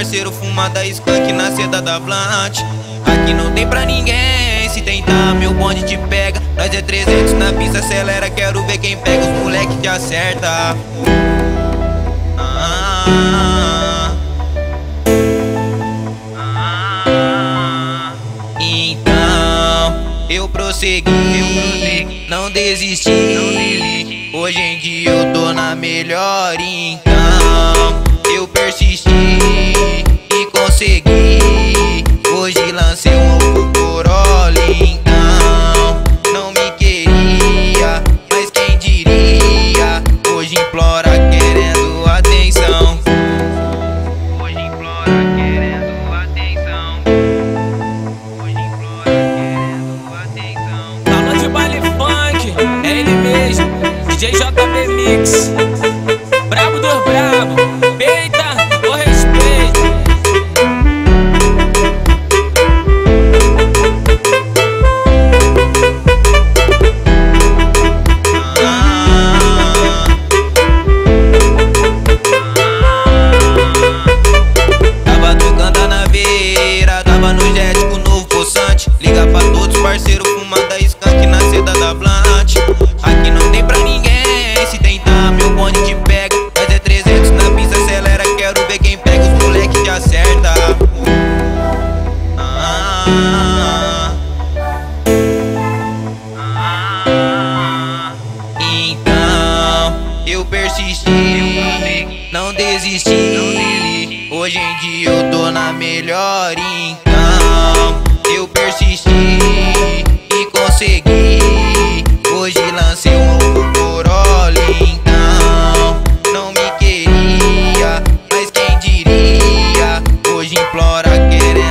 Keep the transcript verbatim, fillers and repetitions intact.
parceiros fuma da skunk na seda da Blunt. Aqui não tem pra ninguém, se tentar meu bonde te pega. Nós é trezentos na pista, acelera, quero ver quem pega. Os moleque te acerta. Ah, ah, então eu prossegui, não desisti. Hoje em dia eu tô na melhor, então eu persisti e consegui. Hoje lancei um novo Corolla, então não me queria, mas quem diria? Hoje implora querendo atenção. Hoje implora querendo atenção. Hoje implora querendo atenção. Falando de baile funk, é ele mesmo, D J J B Mix. Brabo do brabo, peita o respeito. Tava tocando na beira, tava no jet com o novo poçante. Liga pra todos os parceiros, fuma da skunk na seda da Blunt. Aqui não tem pra ninguém, se tentar meu bonde te pega. Nós é trezentos na pista, acelera, quero ver quem pega. Os moleque te acerta. Ah, ah, então eu persisti, não desisti. Hoje em dia eu tô na melhor, então eu persisti e consegui. Hoje lancei um novo Corolla, então não me queria, mas quem diria? Hoje implora querer